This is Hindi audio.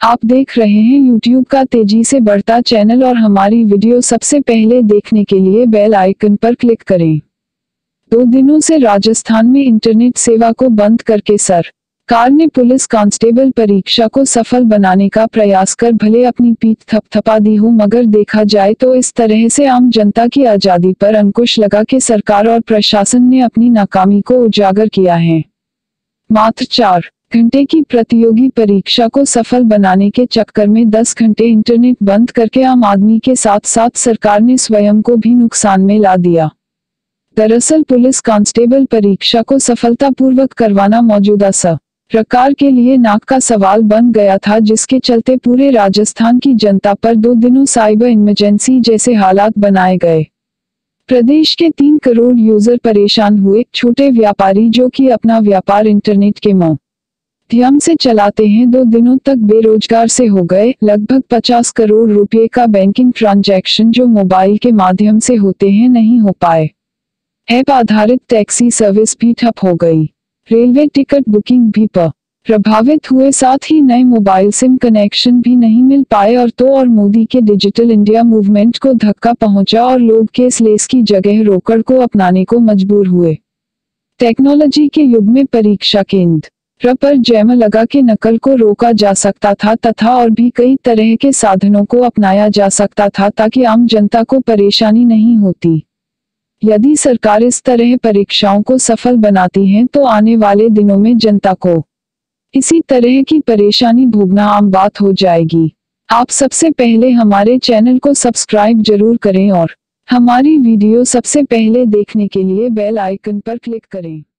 आप देख रहे हैं YouTube का तेजी से बढ़ता चैनल और हमारी वीडियो सबसे पहले देखने के लिए बेल आइकन पर क्लिक करें। 2 दिनों से राजस्थान में इंटरनेट सेवा को बंद करके सरकार ने पुलिस कांस्टेबल परीक्षा को सफल बनाने का प्रयास कर भले अपनी पीठ थपथपा दी हो, मगर देखा जाए तो इस तरह से आम जनता की आजादी पर अंकुश लगा के सरकार और प्रशासन ने अपनी नाकामी को उजागर किया है। मात्र 4 घंटे की प्रतियोगी परीक्षा को सफल बनाने के चक्कर में 10 घंटे इंटरनेट बंद करके आम आदमी के साथ साथ सरकार ने स्वयं को भी नुकसान में ला दिया। दरअसल पुलिस कांस्टेबल परीक्षा को सफलतापूर्वक करवाना मौजूदा सरकार के लिए नाक का सवाल बन गया था, जिसके चलते पूरे राजस्थान की जनता पर 2 दिनों साइबर इमरजेंसी जैसे हालात बनाए गए। प्रदेश के 3 करोड़ यूजर परेशान हुए। छोटे व्यापारी जो कि अपना व्यापार इंटरनेट के माध्यम से चलाते हैं 2 दिनों तक बेरोजगार से हो गए। लगभग 50 करोड़ रुपए का बैंकिंग ट्रांजैक्शन जो मोबाइल के माध्यम से होते हैं नहीं हो पाए। ऐप आधारित टैक्सी सर्विस भी ठप हो गई। रेलवे टिकट बुकिंग भी प्रभावित हुए, साथ ही नए मोबाइल सिम कनेक्शन भी नहीं मिल पाए और मोदी के डिजिटल इंडिया मूवमेंट को धक्का पहुंचा और लोग कैशलेस की जगह रोकड़ को अपनाने को मजबूर हुए। टेक्नोलॉजी के युग में परीक्षा केंद्र पर जैम लगा के नकल को रोका जा सकता था तथा और भी कई तरह के साधनों को अपनाया जा सकता था ताकि आम जनता को परेशानी नहीं होती। यदि सरकार इस तरह परीक्षाओं को सफल बनाती है तो आने वाले दिनों में जनता को इसी तरह की परेशानी भोगना आम बात हो जाएगी। आप सबसे पहले हमारे चैनल को सब्सक्राइब जरूर करें और हमारी वीडियो सबसे पहले देखने के लिए बेल आइकन पर क्लिक करें।